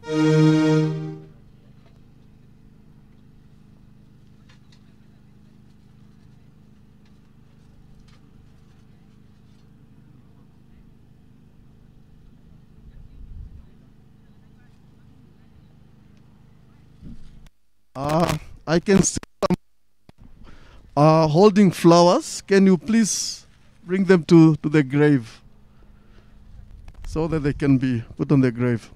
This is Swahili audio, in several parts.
I can see some holding flowers. Can you please bring them to the grave so that they can be put on the grave?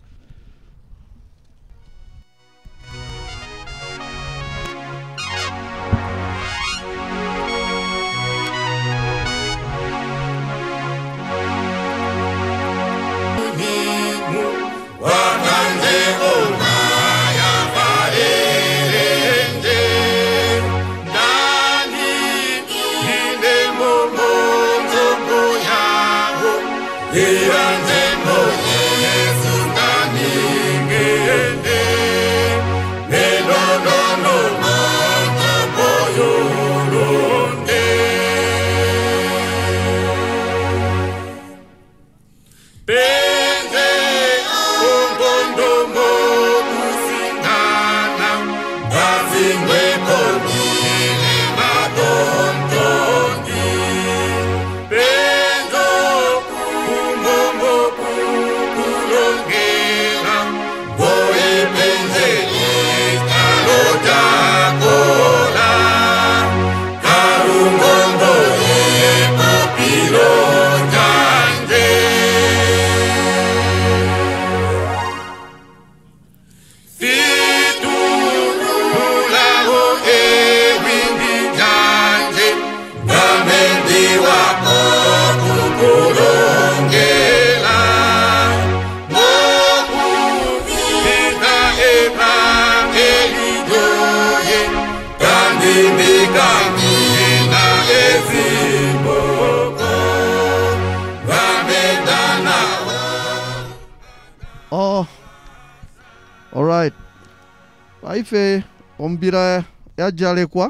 Oh, all right. Paife ombira ya jale kwa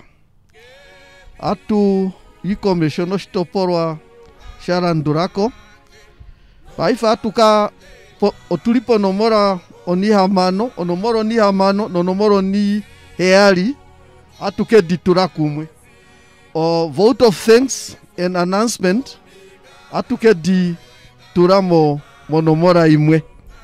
atu ikomeshono shitoporwa sharandurako. Paife atuka otulipo nomora onihamano, onomoro nihamano, nonomoro ni heali atuke diturakumwe. O vote of thanks and announcement atuke di turamo monomora imwe.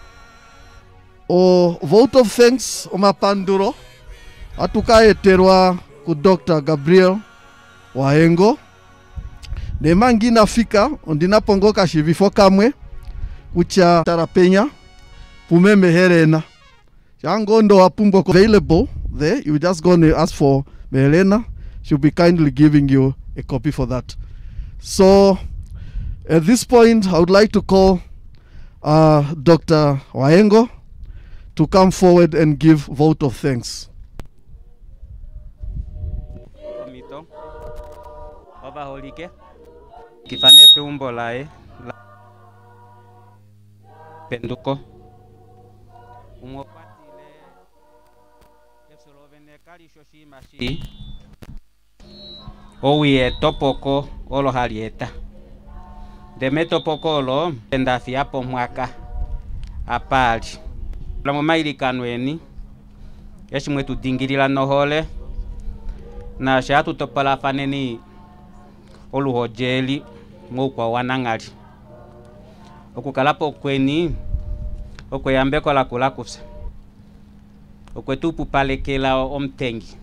O vote of thanks omapanduro atukaeterwa ku Dr. Gabriel Wahengo nemangi nafika ondinapongoka shivifo kamwe kucha tarapenya pumeme herena changondo wapumbo available there. You just gonna ask for Helena. She'll be kindly giving you a copy for that. So at this point I would like to call Dr. Wahengo to come forward and give vote of thanks. Komito oba holike kifane peumbo lae penduko umopatile efsolovene kali shoshimashi owie topoko olo halieta deme topoko lo pendafiapo mwaka apali la mumaili kanweni eshimwe tudingirila nohole na shatu topala faneni oluhojeli ngokwa wanangali okukalapo kweni okweyambeko la kulakusa okwetupu palekela omtengi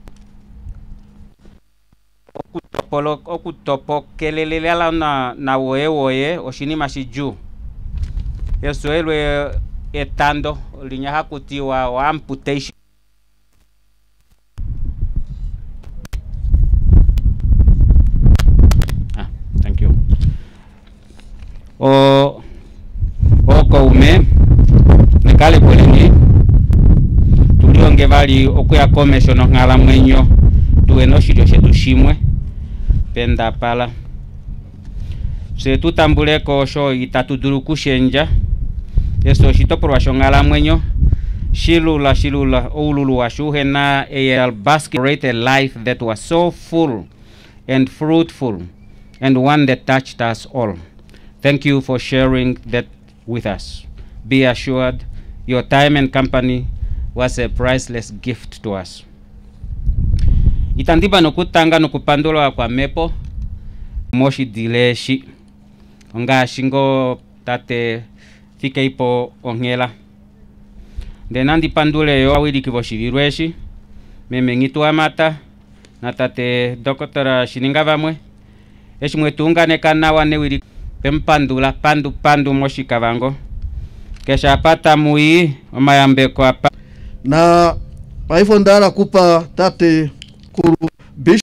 okutopokelelelela na woye oshinima shiju yesu elwe etando linyaha kutiwa wa amputation. Thank you. Okoume nekale poleni tulionge bali okuya commission ngala mwenyo tueno shiro shetu shimwe penda pala se tutambuleko sho itatuduru kushenja yeso shitoporwa shongala mwenyo shilula oululu washuhe na a basket life that was so full and fruitful and one that touched us all. Thank you for sharing that with us. Be assured Your time and company was a priceless gift to us. Itandiba nokutanga nokupandula kwa mepo moshi dileshi onga shingo tate fike ipo ongela denandi pandule yo awili kiboshirweshi memengitu amata na tate doktora shininga vamwe eshimwe tungane kana wane wili pempandula pandu moshi kavango kesha pata mui omayambe kwa na paifo ndara kupa tate kuru